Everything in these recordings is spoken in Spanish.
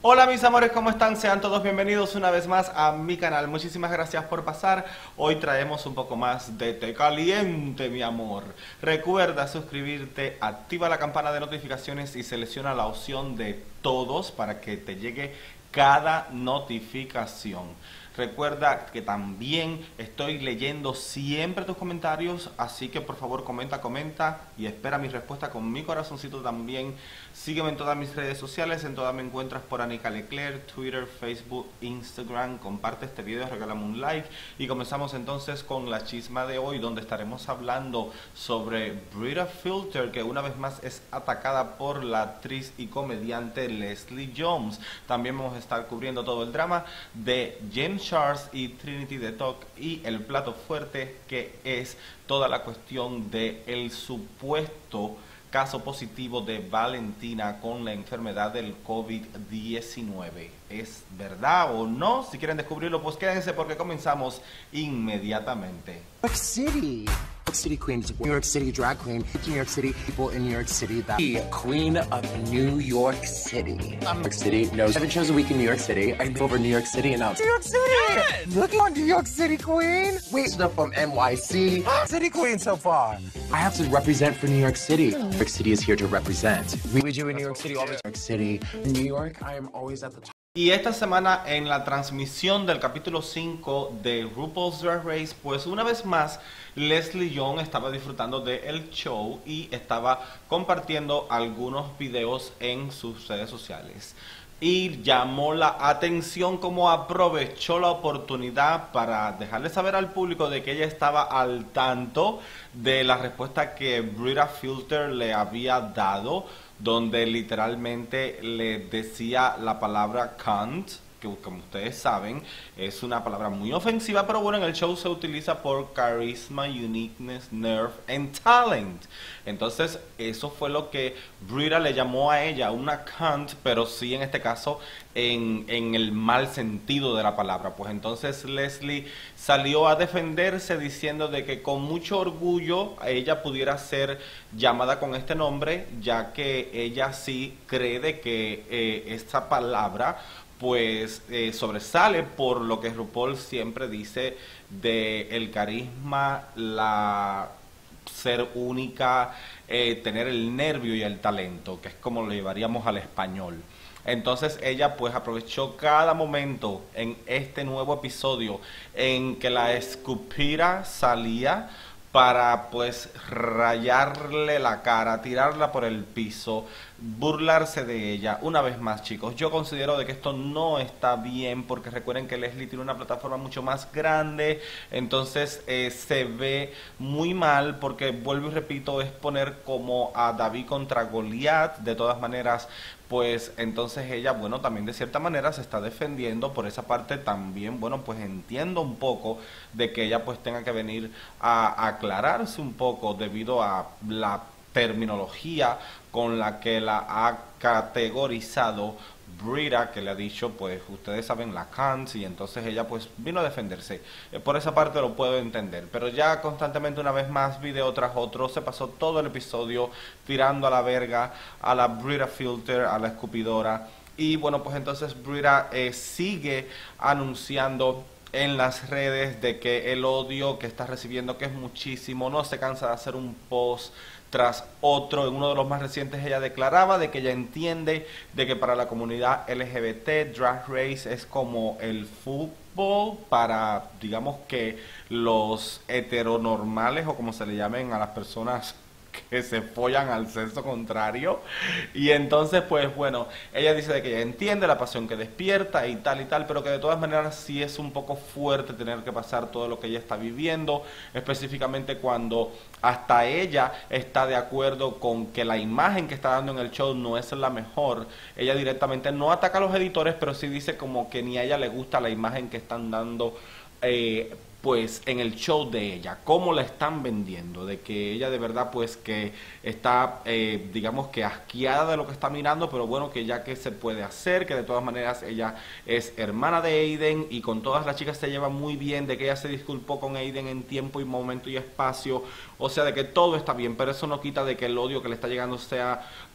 Hola mis amores, ¿cómo están? Sean todos bienvenidos una vez más a mi canal. Muchísimas gracias por pasar. Hoy traemos un poco más de Té Caliente, mi amor. Recuerda suscribirte, activa la campana de notificaciones y selecciona la opción de todos para que te llegue cada notificación. Recuerda que también estoy leyendo siempre tus comentarios, así que por favor comenta y espera mi respuesta con mi corazoncito también. Sígueme en todas mis redes sociales, en todas me encuentras por Anika Leclerc, Twitter, Facebook, Instagram. Comparte este video, regálame un like y comenzamos entonces con la chisma de hoy, donde estaremos hablando sobre Brita Filter, que una vez más es atacada por la actriz y comediante Leslie Jones. También vamos a estar cubriendo todo el drama de James Charles y Trinity the Talk y el plato fuerte, que es toda la cuestión de el supuesto caso positivo de Valentina con la enfermedad del COVID-19. ¿Es verdad o no? Si quieren descubrirlo, pues quédense porque comenzamos inmediatamente. New York City. New York City queen, New York City drag queen, New York City people in New York City. The queen of New York City. New York City knows 7 shows a week in New York City. I go over New York City and New York City. Yes. Look on New York City queen. Wait, stuff from NYC. City queen so far. I have to represent for New York City. New York City is here to represent. We do in New York City all the time. New York City, New York. I am always at the top. Y esta semana en la transmisión del capítulo 5 de RuPaul's Drag Race, pues una vez más Leslie Jones estaba disfrutando del show y estaba compartiendo algunos videos en sus redes sociales. Y llamó la atención como aprovechó la oportunidad para dejarle saber al público de que ella estaba al tanto de la respuesta que Brita Filter le había dado, donde literalmente le decía la palabra cunt, que como ustedes saben es una palabra muy ofensiva, pero bueno, en el show se utiliza por carisma, uniqueness, nerve and talent. Entonces eso fue lo que Brita le llamó a ella, una cunt, pero sí en este caso en el mal sentido de la palabra. Pues entonces Leslie salió a defenderse diciendo de que con mucho orgullo ella pudiera ser llamada con este nombre, ya que ella sí cree de que esta palabra pues sobresale por lo que RuPaul siempre dice de el carisma, la ser única, tener el nervio y el talento, que es como lo llevaríamos al español. Entonces ella pues aprovechó cada momento en este nuevo episodio en que la escupira salía para pues rayarle la cara, tirarla por el piso, burlarse de ella. Una vez más, chicos, yo considero de que esto no está bien, porque recuerden que Leslie tiene una plataforma mucho más grande, entonces se ve muy mal, porque vuelvo y repito, es poner como a David contra Goliat. De todas maneras, pues entonces ella, bueno, también de cierta manera se está defendiendo por esa parte también. Bueno, pues entiendo un poco de que ella pues tenga que venir a aclararse un poco debido a la terminología con la que la ha categorizado Brita, que le ha dicho, pues ustedes saben, la cunt, y entonces ella pues vino a defenderse. Por esa parte lo puedo entender, pero ya constantemente, una vez más, video tras otro, se pasó todo el episodio tirando a la verga a la Brita Filter, a la escupidora. Y bueno, pues entonces Brita sigue anunciando en las redes de que el odio que está recibiendo, que es muchísimo, no se cansa de hacer un post tras otro. En uno de los más recientes ella declaraba de que ella entiende de que para la comunidad LGBT Drag Race es como el fútbol para, digamos, que los heteronormales, o como se le llamen a las personas que se follan al sexo contrario. Y entonces pues bueno, ella dice de que ella entiende la pasión que despierta y tal, pero que de todas maneras sí es un poco fuerte tener que pasar todo lo que ella está viviendo, específicamente cuando hasta ella está de acuerdo con que la imagen que está dando en el show no es la mejor. Ella directamente no ataca a los editores, pero sí dice como que ni a ella le gusta la imagen que están dando pues en el show de ella, cómo la están vendiendo, de que ella de verdad pues que está digamos que asqueada de lo que está mirando, pero bueno, que ya que se puede hacer, que de todas maneras ella es hermana de Aiden y con todas las chicas se lleva muy bien, de que ella se disculpó con Aiden en tiempo y momento y espacio, o sea, de que todo está bien, pero eso no quita de que el odio que le está llegando sea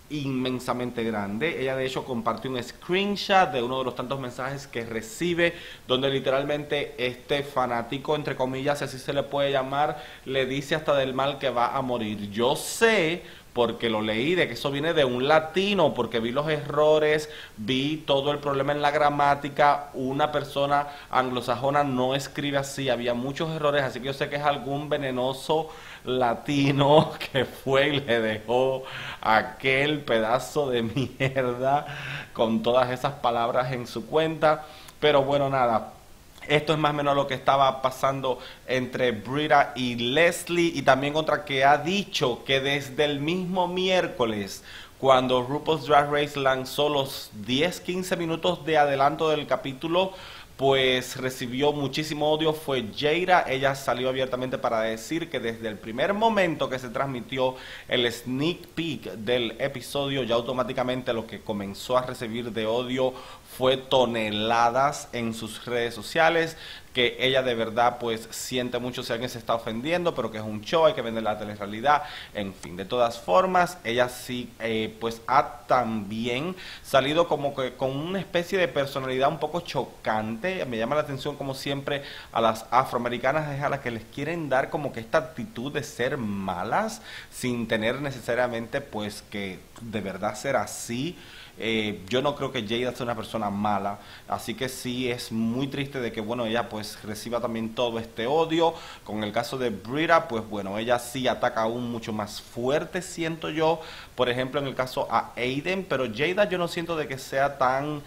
inmensamente grande. Ella de hecho compartió un screenshot de uno de los tantos mensajes que recibe, donde literalmente este fanático, entre comillas, si así se le puede llamar, le dice hasta del mal que va a morir. Yo sé, porque lo leí, de que eso viene de un latino, porque vi los errores, vi todo el problema en la gramática. Una persona anglosajona no escribe así, había muchos errores, así que yo sé que es algún venenoso latino que fue y le dejó aquel pedazo de mierda con todas esas palabras en su cuenta. Pero bueno, nada, esto es más o menos lo que estaba pasando entre Brita y Leslie, y también otra que ha dicho que desde el mismo miércoles, cuando RuPaul's Drag Race lanzó los 10-15 minutos de adelanto del capítulo, pues recibió muchísimo odio, fue Jada. Ella salió abiertamente para decir que desde el primer momento que se transmitió el sneak peek del episodio, ya automáticamente lo que comenzó a recibir de odio fue toneladas en sus redes sociales, que ella de verdad pues siente mucho si alguien se está ofendiendo, pero que es un show, hay que vender la telerrealidad, en fin. De todas formas, ella sí pues ha también salido como que con una especie de personalidad un poco chocante. Me llama la atención como siempre a las afroamericanas es a las que les quieren dar como que esta actitud de ser malas, sin tener necesariamente pues que de verdad ser así. Yo no creo que Jada sea una persona mala, así que sí es muy triste de que bueno, ella pues reciba también todo este odio. Con el caso de Brita, pues bueno, ella sí ataca aún mucho más fuerte, siento yo, por ejemplo en el caso a Aiden, pero Jada yo no siento de que sea tan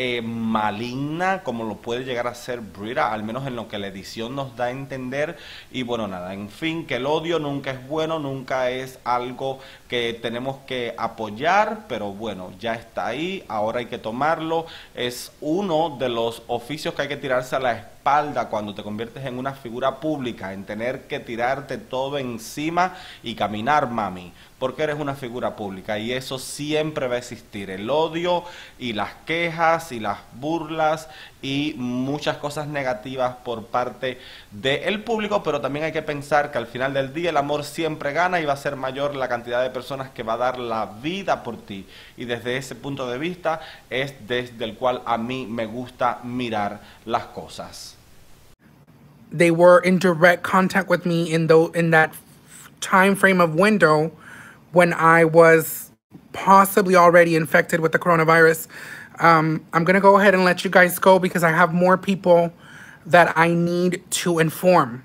maligna como lo puede llegar a ser Brita, al menos en lo que la edición nos da a entender. Y bueno, nada, en fin, que el odio nunca es bueno, nunca es algo que tenemos que apoyar, pero bueno, ya está ahí, ahora hay que tomarlo. Es uno de los oficios que hay que tirarse a la espalda cuando te conviertes en una figura pública, en tener que tirarte todo encima y caminar, mami, porque eres una figura pública, y eso siempre va a existir, el odio y las quejas y las burlas y muchas cosas negativas por parte del público. Pero también hay que pensar que al final del día el amor siempre gana, y va a ser mayor la cantidad de personas que va a dar la vida por ti, y desde ese punto de vista es desde el cual a mí me gusta mirar las cosas. They were in direct contact with me in that time frame of window when I was possibly already infected with the coronavirus. I'm going to go ahead and let you guys go because I have more people that I need to inform.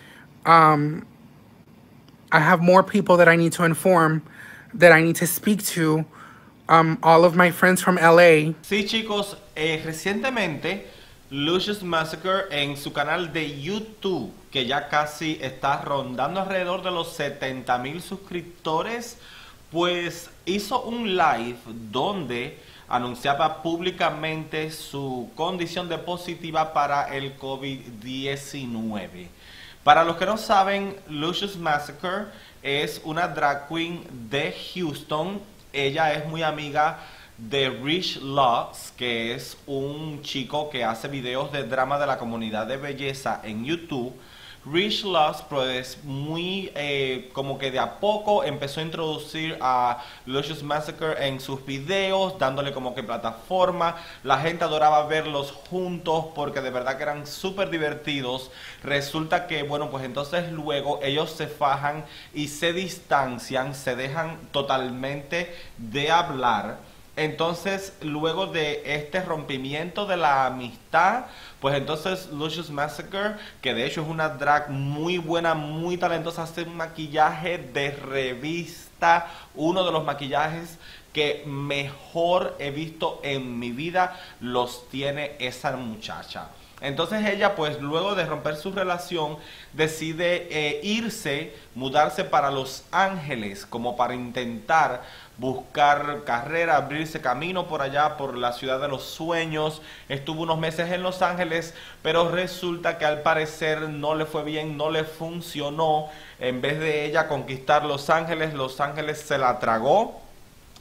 I have more people that I need to inform, that I need to speak to. All of my friends from LA. Sí, chicos, recientemente Lucious Massacre en su canal de YouTube, que ya casi está rondando alrededor de los 70,000 suscriptores, pues hizo un live donde anunciaba públicamente su condición de positiva para el COVID-19. Para los que no saben, Lucious Massacre es una drag queen de Houston. Ella es muy amiga de Rich Loss, que es un chico que hace videos de drama de la comunidad de belleza en YouTube. Rich Loss pues muy como que de a poco empezó a introducir a Lucious Massacre en sus videos, dándole como que plataforma. La gente adoraba verlos juntos porque de verdad que eran súper divertidos. Resulta que bueno, pues entonces luego ellos se fajan y se distancian, se dejan totalmente de hablar. Entonces, luego de este rompimiento de la amistad, pues entonces Lucious Massacre, que de hecho es una drag muy buena, muy talentosa, hace un maquillaje de revista, uno de los maquillajes que mejor he visto en mi vida los tiene esa muchacha. Entonces ella pues luego de romper su relación decide mudarse para Los Ángeles como para intentar buscar carrera, abrirse camino por allá, por la ciudad de los sueños. Estuvo unos meses en Los Ángeles, pero resulta que al parecer no le fue bien, no le funcionó. En vez de ella conquistar Los Ángeles se la tragó.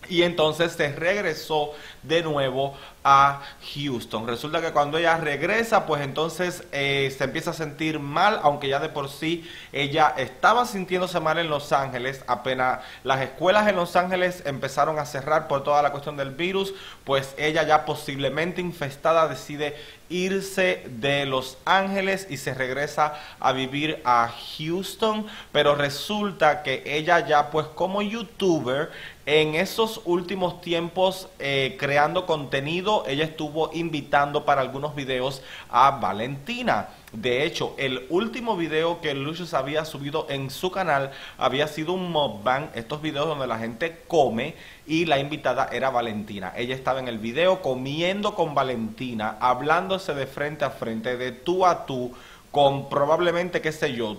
Y entonces se regresó de nuevo a Houston. Resulta que cuando ella regresa, pues entonces se empieza a sentir mal, aunque ya de por sí ella estaba sintiéndose mal en Los Ángeles. Apenas las escuelas en Los Ángeles empezaron a cerrar por toda la cuestión del virus, pues ella ya posiblemente infestada decide irse de Los Ángeles y se regresa a vivir a Houston. Pero resulta que ella ya pues como youtuber en esos últimos tiempos creando contenido, ella estuvo invitando para algunos videos a Valentina. De hecho, el último video que Lucious había subido en su canal había sido un mukbang, estos videos donde la gente come, y la invitada era Valentina. Ella estaba en el video comiendo con Valentina, hablándose de frente a frente, de tú a tú, con probablemente, qué sé yo,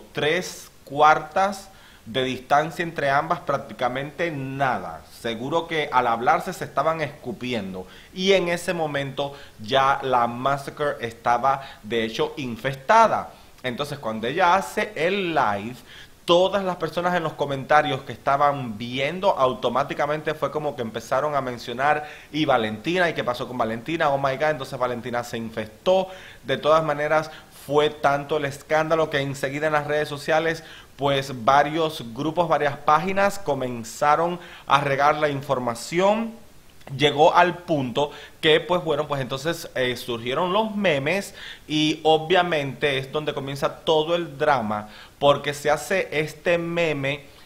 3/4 de distancia entre ambas, prácticamente nada. Seguro que al hablarse se estaban escupiendo. Y en ese momento ya la Massacre estaba de hecho infestada. Entonces cuando ella hace el live, todas las personas en los comentarios que estaban viendo automáticamente fue como que empezaron a mencionar y Valentina, y qué pasó con Valentina, oh my god, entonces Valentina se infestó. De todas maneras fue tanto el escándalo que enseguida en las redes sociales pues varios grupos, varias páginas comenzaron a regar la información. Llegó al punto que pues bueno, pues entonces surgieron los memes y obviamente es donde comienza todo el drama, porque se hace este meme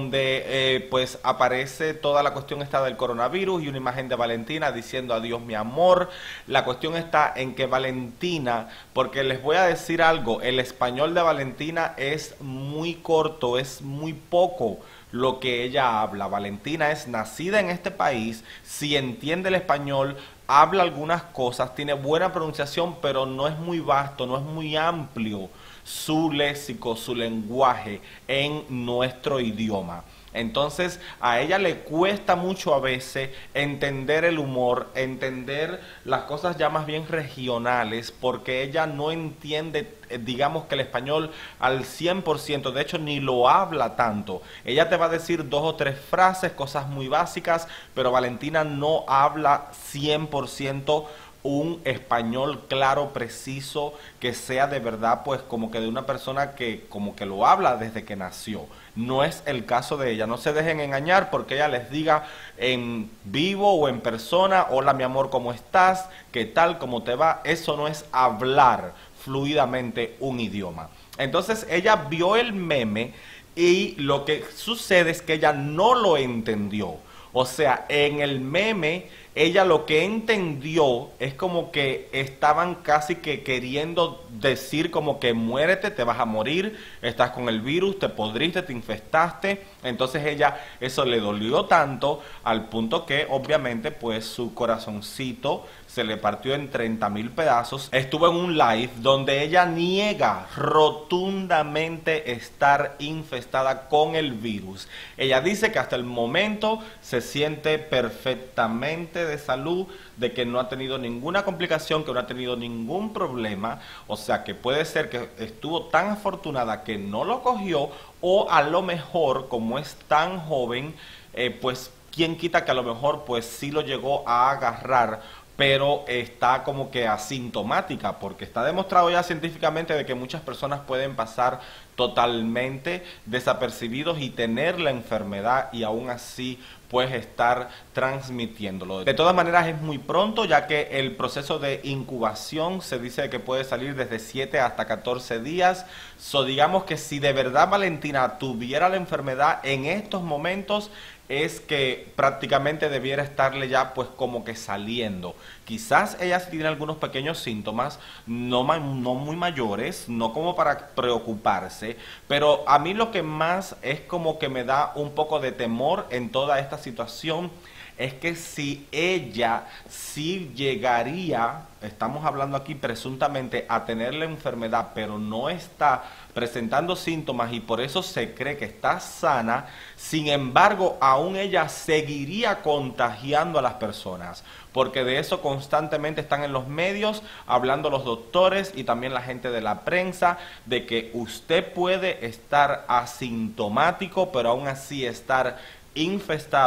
donde pues aparece toda la cuestión esta del coronavirus y una imagen de Valentina diciendo adiós mi amor. La cuestión está en que Valentina, porque les voy a decir algo, el español de Valentina es muy corto, es muy poco lo que ella habla. Valentina es nacida en este país, si entiende el español, habla algunas cosas, tiene buena pronunciación, pero no es muy vasto, no es muy amplio su léxico, su lenguaje en nuestro idioma. Entonces a ella le cuesta mucho a veces entender el humor, entender las cosas ya más bien regionales, porque ella no entiende, digamos que el español al 100%, de hecho ni lo habla tanto. Ella te va a decir 2 o 3 frases, cosas muy básicas, pero Valentina no habla 100% un español claro, preciso, que sea de verdad pues como que de una persona que como que lo habla desde que nació. No es el caso de ella, no se dejen engañar porque ella les diga en vivo o en persona, hola mi amor, ¿cómo estás? ¿Qué tal? ¿Cómo te va? Eso no es hablar fluidamente un idioma. Entonces ella vio el meme y lo que sucede es que ella no lo entendió. O sea, en el meme ella lo que entendió es como que estaban casi que queriendo decir como que muérete, te vas a morir, estás con el virus, te podriste, te infestaste. Entonces ella, eso le dolió tanto al punto que obviamente pues su corazoncito se le partió en 30,000 pedazos. Estuvo en un live donde ella niega rotundamente estar infestada con el virus. Ella dice que hasta el momento se siente perfectamente de salud, de que no ha tenido ninguna complicación, que no ha tenido ningún problema. O sea que puede ser que estuvo tan afortunada que no lo cogió, o a lo mejor como es tan joven, pues quién quita que a lo mejor pues sí lo llegó a agarrar, pero está como que asintomática, porque está demostrado ya científicamente de que muchas personas pueden pasar totalmente desapercibidos y tener la enfermedad y aún así pues estar transmitiéndolo. De todas maneras es muy pronto, ya que el proceso de incubación se dice que puede salir desde 7 hasta 14 días. So, digamos que si de verdad Valentina tuviera la enfermedad en estos momentos, es que prácticamente debiera estarle ya pues como que saliendo. Quizás ella sí tiene algunos pequeños síntomas, no muy mayores, no como para preocuparse, pero a mí lo que más es como que me da un poco de temor en toda esta situación es que si ella sí llegaría, estamos hablando aquí presuntamente, a tener la enfermedad, pero no está presentando síntomas y por eso se cree que está sana, sin embargo, aún ella seguiría contagiando a las personas, porque de eso constantemente están en los medios hablando los doctores y también la gente de la prensa, de que usted puede estar asintomático, pero aún así estar infestado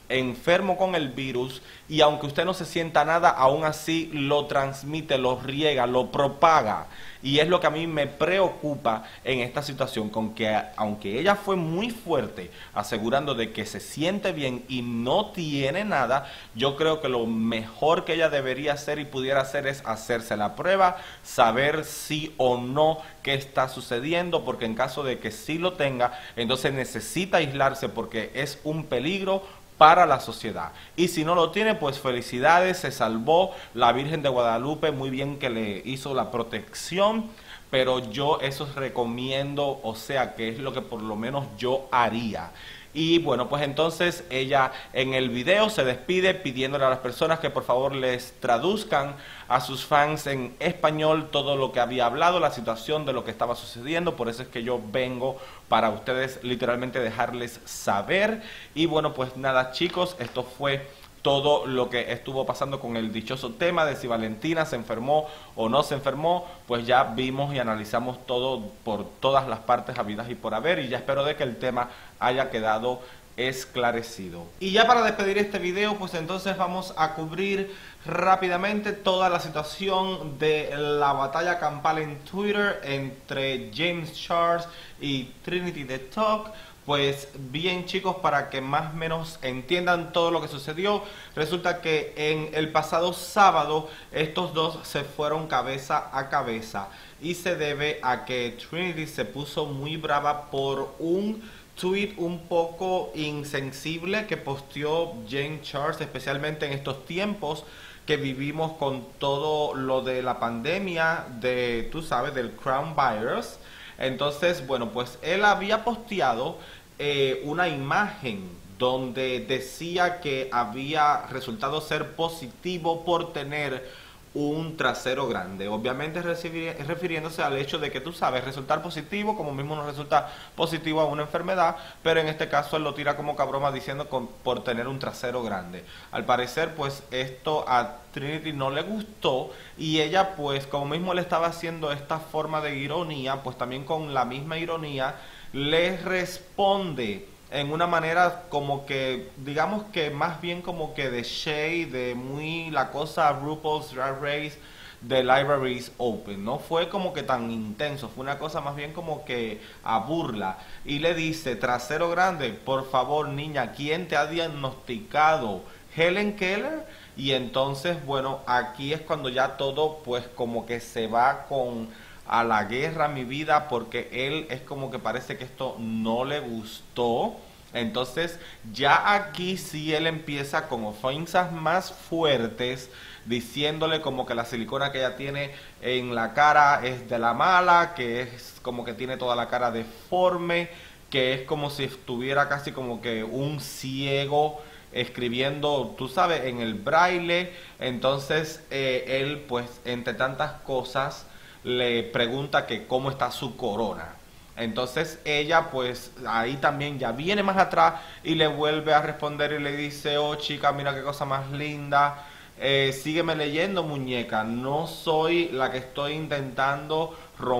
enfermo con el virus y aunque usted no se sienta nada, aún así lo transmite, lo riega, lo propaga. Y es lo que a mí me preocupa en esta situación, con que aunque ella fue muy fuerte asegurando de que se siente bien y no tiene nada, yo creo que lo mejor que ella debería hacer y pudiera hacer es hacerse la prueba, saber sí o no qué está sucediendo, porque en caso de que sí lo tenga, entonces necesita aislarse porque es un peligro para la sociedad. Y si no lo tiene, pues felicidades, se salvó. La Virgen de Guadalupe, muy bien que le hizo la protección, pero yo eso recomiendo, o sea, que es lo que por lo menos yo haría. Y bueno, pues entonces ella en el video se despide pidiéndole a las personas que por favor les traduzcan a sus fans en español todo lo que había hablado, la situación de lo que estaba sucediendo. Por eso es que yo vengo para ustedes literalmente dejarles saber. Y bueno, pues nada chicos, esto fue todo lo que estuvo pasando con el dichoso tema de si Valentina se enfermó o no se enfermó. Pues ya vimos y analizamos todo por todas las partes habidas y por haber, y ya espero de que el tema haya quedado esclarecido. Y ya para despedir este video, pues entonces vamos a cubrir rápidamente toda la situación de la batalla campal en Twitter entre James Charles y Trinity the Talk. Pues bien chicos, para que más o menos entiendan todo lo que sucedió, resulta que en el pasado sábado estos dos se fueron cabeza a cabeza y se debe a que Trinity se puso muy brava por un tweet un poco insensible que posteó James Charles, especialmente en estos tiempos que vivimos con todo lo de la pandemia de, tú sabes, del coronavirus. Entonces, bueno, pues él había posteado una imagen donde decía que había resultado ser positivo por tener un trasero grande. Obviamente refiriéndose al hecho de que tú sabes, resultar positivo como mismo nos resulta positivo a una enfermedad, pero en este caso él lo tira como cabroma diciendo por tener un trasero grande. Al parecer pues esto a Trinity no le gustó y ella pues como mismo le estaba haciendo esta forma de ironía, pues también con la misma ironía le responde en una manera como que, digamos que más bien como que de shade, de muy la cosa RuPaul's Drag Race de Libraries Open, no fue como que tan intenso, fue una cosa más bien como que a burla, y le dice, trasero grande, por favor niña, ¿quién te ha diagnosticado? ¿Helen Keller? Y entonces, bueno, aquí es cuando ya todo pues como que se va con a la guerra, mi vida, porque él es como que parece que esto no le gustó. Entonces ya aquí sí él empieza con ofensas más fuertes, diciéndole como que la silicona que ella tiene en la cara es de la mala, que es como que tiene toda la cara deforme, que es como si estuviera casi como que un ciego escribiendo, tú sabes, en el braille. Entonces él pues entre tantas cosas le pregunta que cómo está su corona. Entonces ella pues ahí también ya viene más atrás y le vuelve a responder y le dice, oh chica, mira qué cosa más linda, sígueme leyendo muñeca, no soy la que estoy intentando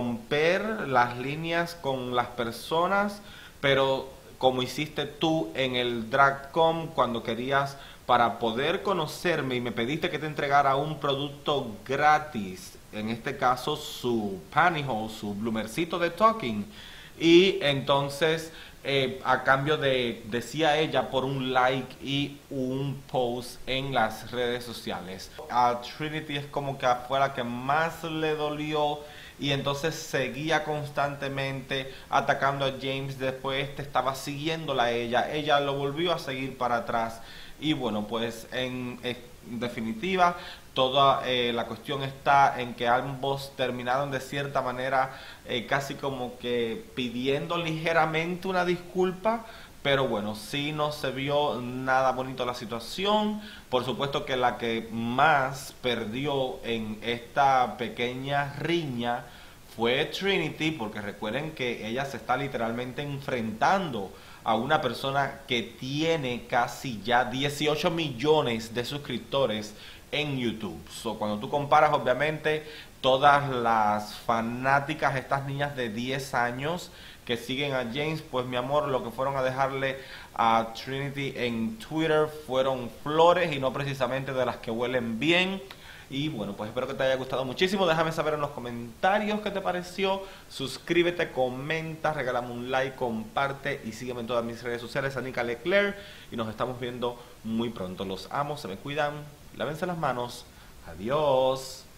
romper las líneas con las personas, pero como hiciste tú en el DragCon cuando querías para poder conocerme y me pediste que te entregara un producto gratis, en este caso su pantyhose, su bloomercito de talking, y entonces a cambio de, decía ella, por un like y un post en las redes sociales. A Trinity es como que fue la que más le dolió y entonces seguía constantemente atacando a James. Después estaba siguiéndola a ella lo volvió a seguir para atrás. Y bueno, pues en definitiva, toda la cuestión está en que ambos terminaron de cierta manera casi como que pidiendo ligeramente una disculpa, pero bueno, sí no se vio nada bonito la situación. Por supuesto que la que más perdió en esta pequeña riña fue Trinity, porque recuerden que ella se está literalmente enfrentando a una persona que tiene casi ya 18 millones de suscriptores en YouTube. So, cuando tú comparas, obviamente, todas las fanáticas, estas niñas de 10 años que siguen a James, pues mi amor, lo que fueron a dejarle a Trinity en Twitter fueron flores y no precisamente de las que huelen bien. Y bueno, pues espero que te haya gustado muchísimo. Déjame saber en los comentarios qué te pareció. Suscríbete, comenta, regálame un like, comparte y sígueme en todas mis redes sociales, Anika Leclerc. Y nos estamos viendo muy pronto. Los amo, se me cuidan, lávense las manos. Adiós.